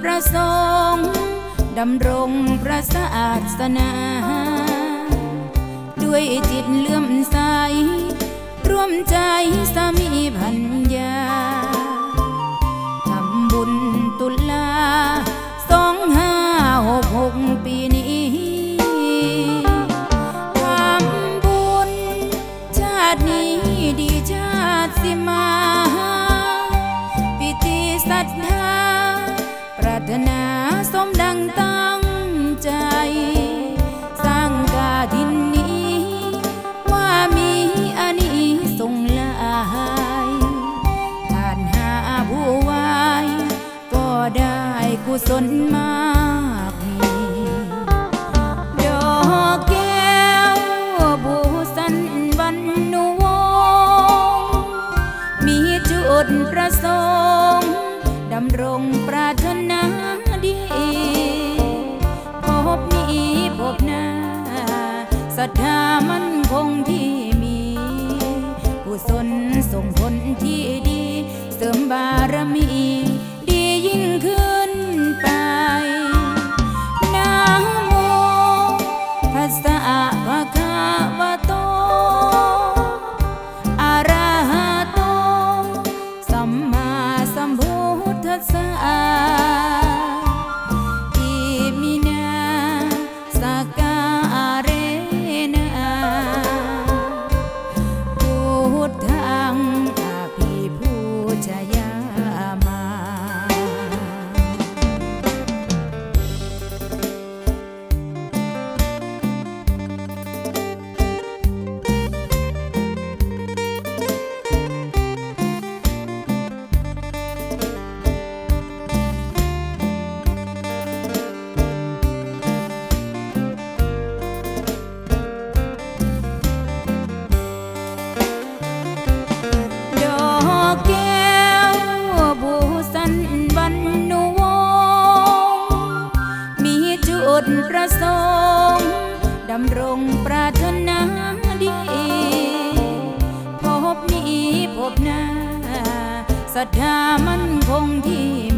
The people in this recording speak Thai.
ประสงค์ดำรงพระศาสนาด้วยจิตเลื่อมใสร่วมใจสามีพัญญาทำบุญตุลา2566ปีนี้ทำบุญชาตินี้ดีชาติสิมาพิธีศรัทธาปรารถนาสมดังตั้งใจสร้างกฐินนี้ว่ามีอานิสงส์หลายผ่านหาผู้ไหว้ก็ได้กุศลมากมีดอกแก้วบูสันวันนุวงศ์มีจุดประสงค์ดำรงปรารถนาดีพบนี้พบหน้าศรัทธามั่นคงที่มีกุศลส่งผลที่ดีเสริมบารมีดียิ่งขึ้นไปนะโมทัสสะภะคะวะโตอะระหะโตสัมมาสัมพุทธัสสะอิมินาสักการะนะพุทธังอภิปูชยามาประสงค์ดำรงปรารถนาดีพบนี้พบหน้าศรัทธามั่นคงที่